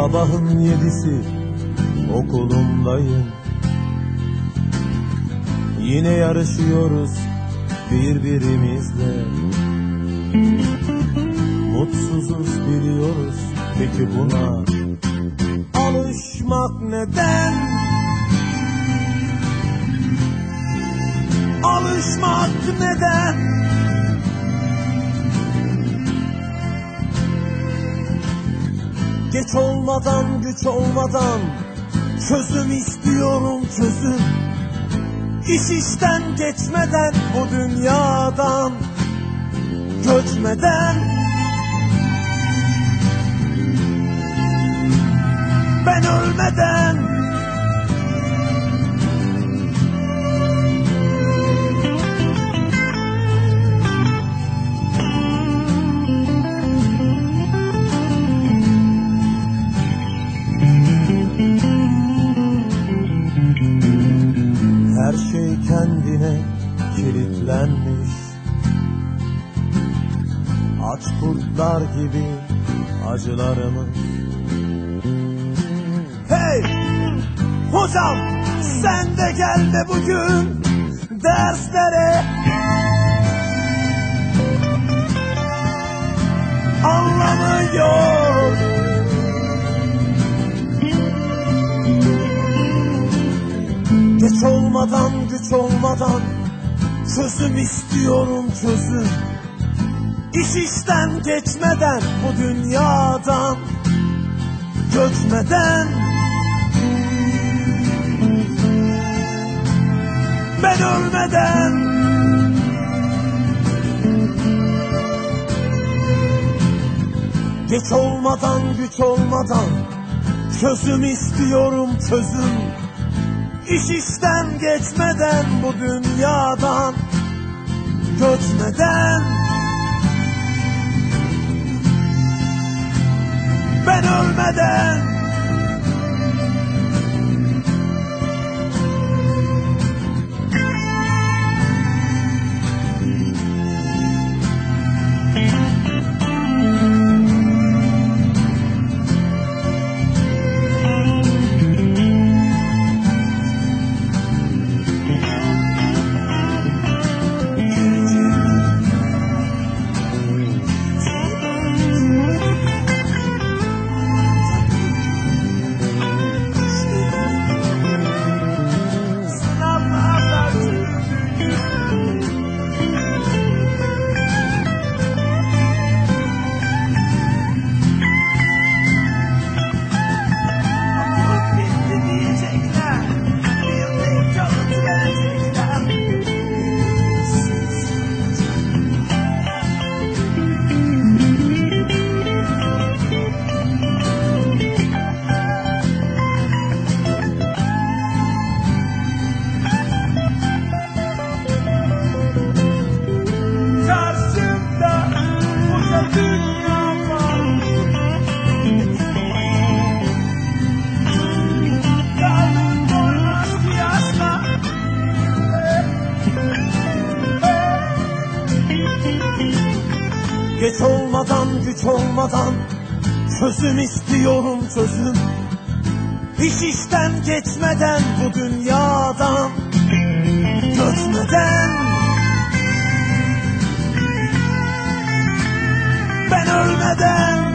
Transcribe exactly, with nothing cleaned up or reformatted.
Sabahın yedisi okulumdayım. Yine yarışıyoruz birbirimizle. Mutsuzuz biliyoruz, peki buna alışmak neden? Alışmak neden? Geç olmadan, güç olmadan çözüm istiyorum, çözüm. İş işten geçmeden, bu dünyadan göçmeden, ben ölmeden. Her şey kendine kilitlenmiş, aç kurtlar gibi acılarımız. Hey hocam, sen de gel de bugün derslere. Anlamı yok. Geç olmadan, güç olmadan çözüm istiyorum, çözüm. İş işten geçmeden, bu dünyadan göçmeden, ben ölmeden. Geç olmadan, güç olmadan çözüm istiyorum, çözüm. İş işten geçmeden, bu dünyadan göçmeden, ben ölmeden. Geç olmadan, güç olmadan çözüm istiyorum, çözüm. İş işten geçmeden, bu dünyadan göçmeden, ben ölmeden.